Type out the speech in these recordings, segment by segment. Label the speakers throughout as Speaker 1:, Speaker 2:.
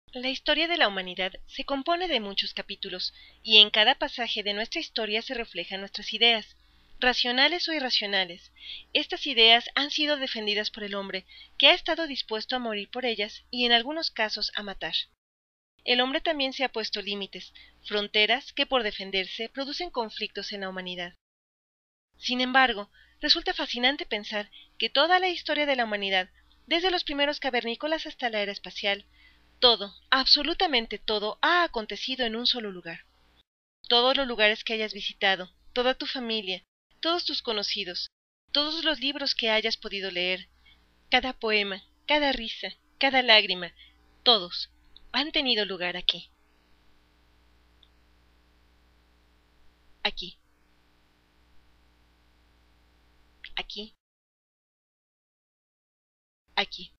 Speaker 1: La historia de la humanidad se compone de muchos capítulos, y en cada pasaje de nuestra historia se reflejan nuestras ideas, racionales o irracionales. Estas ideas han sido defendidas por el hombre, que ha estado dispuesto a morir por ellas y en algunos casos a matar. El hombre también se ha puesto límites, fronteras que por defenderse producen conflictos en la humanidad. Sin embargo, resulta fascinante pensar que toda la historia de la humanidad, desde los primeros cavernícolas hasta la era espacial, todo, absolutamente todo, ha acontecido en un solo lugar. Todos los lugares que hayas visitado, toda tu familia, todos tus conocidos, todos los libros que hayas podido leer, cada poema, cada risa, cada lágrima, todos han tenido lugar aquí. Aquí. Aquí. Aquí.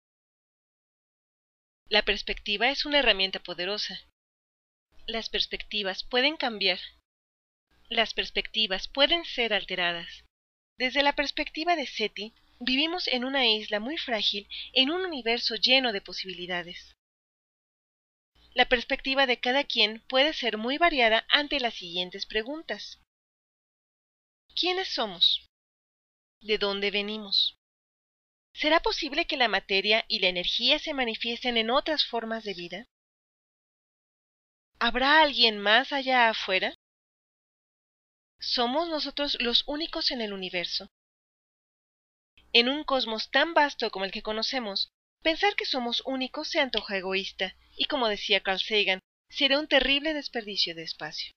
Speaker 1: La perspectiva es una herramienta poderosa. Las perspectivas pueden cambiar. Las perspectivas pueden ser alteradas. Desde la perspectiva de SETI, vivimos en una isla muy frágil en un universo lleno de posibilidades. La perspectiva de cada quien puede ser muy variada ante las siguientes preguntas. ¿Quiénes somos? ¿De dónde venimos? ¿Será posible que la materia y la energía se manifiesten en otras formas de vida? ¿Habrá alguien más allá afuera? ¿Somos nosotros los únicos en el universo? En un cosmos tan vasto como el que conocemos, pensar que somos únicos se antoja egoísta, y como decía Carl Sagan, sería un terrible desperdicio de espacio.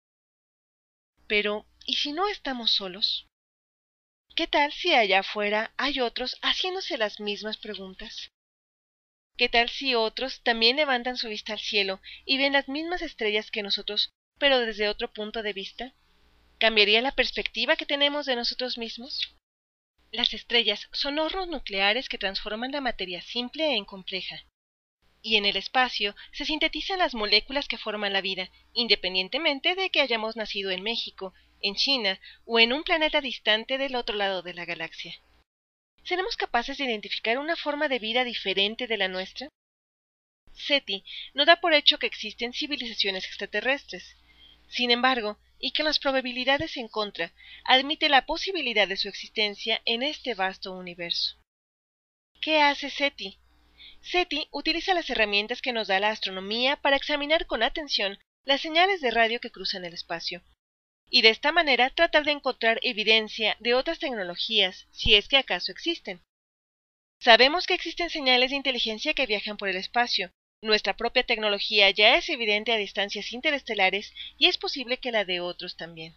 Speaker 1: Pero, ¿y si no estamos solos? ¿Qué tal si allá afuera hay otros haciéndose las mismas preguntas? ¿Qué tal si otros también levantan su vista al cielo y ven las mismas estrellas que nosotros, pero desde otro punto de vista? ¿Cambiaría la perspectiva que tenemos de nosotros mismos? Las estrellas son hornos nucleares que transforman la materia simple en compleja. Y en el espacio se sintetizan las moléculas que forman la vida, independientemente de que hayamos nacido en México, en China o en un planeta distante del otro lado de la galaxia. ¿Seremos capaces de identificar una forma de vida diferente de la nuestra? SETI no da por hecho que existen civilizaciones extraterrestres. Sin embargo, y con las probabilidades en contra, admite la posibilidad de su existencia en este vasto universo. ¿Qué hace SETI? SETI utiliza las herramientas que nos da la astronomía para examinar con atención las señales de radio que cruzan el espacio, y de esta manera tratar de encontrar evidencia de otras tecnologías, si es que acaso existen. Sabemos que existen señales de inteligencia que viajan por el espacio. Nuestra propia tecnología ya es evidente a distancias interestelares y es posible que la de otros también.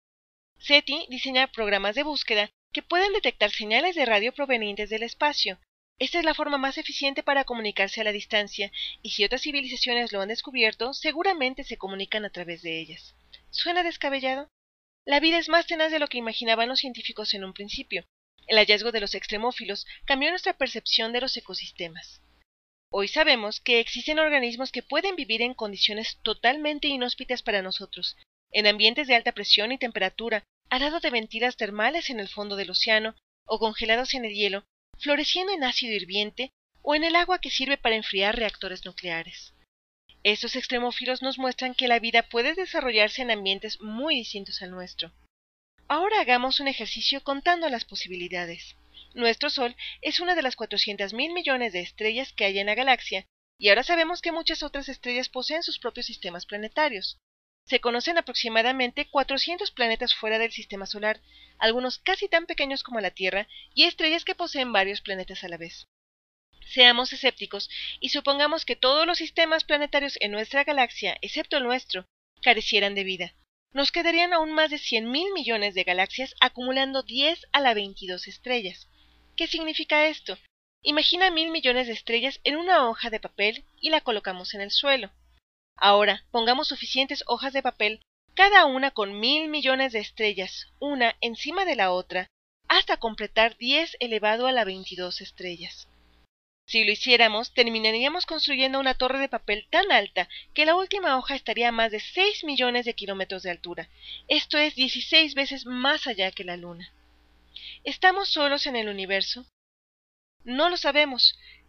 Speaker 1: SETI diseña programas de búsqueda que pueden detectar señales de radio provenientes del espacio. Esta es la forma más eficiente para comunicarse a la distancia, y si otras civilizaciones lo han descubierto, seguramente se comunican a través de ellas. ¿Suena descabellado? La vida es más tenaz de lo que imaginaban los científicos en un principio. El hallazgo de los extremófilos cambió nuestra percepción de los ecosistemas. Hoy sabemos que existen organismos que pueden vivir en condiciones totalmente inhóspitas para nosotros, en ambientes de alta presión y temperatura, al lado de ventilas termales en el fondo del océano, o congelados en el hielo, floreciendo en ácido hirviente, o en el agua que sirve para enfriar reactores nucleares. Estos extremófilos nos muestran que la vida puede desarrollarse en ambientes muy distintos al nuestro. Ahora hagamos un ejercicio contando las posibilidades. Nuestro Sol es una de las 400.000 millones de estrellas que hay en la galaxia, y ahora sabemos que muchas otras estrellas poseen sus propios sistemas planetarios. Se conocen aproximadamente 400 planetas fuera del sistema solar, algunos casi tan pequeños como la Tierra, y estrellas que poseen varios planetas a la vez. Seamos escépticos y supongamos que todos los sistemas planetarios en nuestra galaxia, excepto el nuestro, carecieran de vida. Nos quedarían aún más de 100.000 millones de galaxias acumulando 10 a la 22 estrellas. ¿Qué significa esto? Imagina 1.000 millones de estrellas en una hoja de papel y la colocamos en el suelo. Ahora, pongamos suficientes hojas de papel, cada una con 1.000 millones de estrellas, una encima de la otra, hasta completar 10 elevado a la 22 estrellas. Si lo hiciéramos, terminaríamos construyendo una torre de papel tan alta que la última hoja estaría a más de 6 millones de kilómetros de altura. Esto es 16 veces más allá que la Luna. ¿Estamos solos en el universo? No lo sabemos,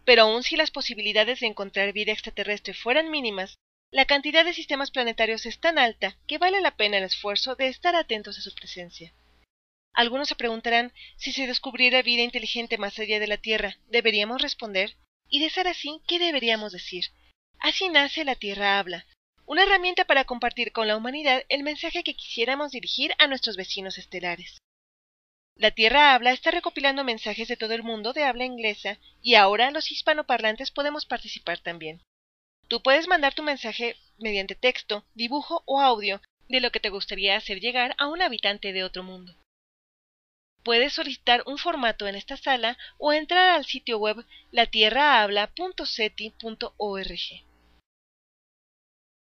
Speaker 1: Pero aun si las posibilidades de encontrar vida extraterrestre fueran mínimas, la cantidad de sistemas planetarios es tan alta que vale la pena el esfuerzo de estar atentos a su presencia. Algunos se preguntarán, si se descubriera vida inteligente más allá de la Tierra, ¿deberíamos responder? Y de ser así, ¿qué deberíamos decir? Así nace La Tierra Habla, una herramienta para compartir con la humanidad el mensaje que quisiéramos dirigir a nuestros vecinos estelares. La Tierra Habla está recopilando mensajes de todo el mundo de habla inglesa y ahora los hispanoparlantes podemos participar también. Tú puedes mandar tu mensaje mediante texto, dibujo o audio de lo que te gustaría hacer llegar a un habitante de otro mundo. Puedes solicitar un formato en esta sala o entrar al sitio web latierrahabla.ceti.org.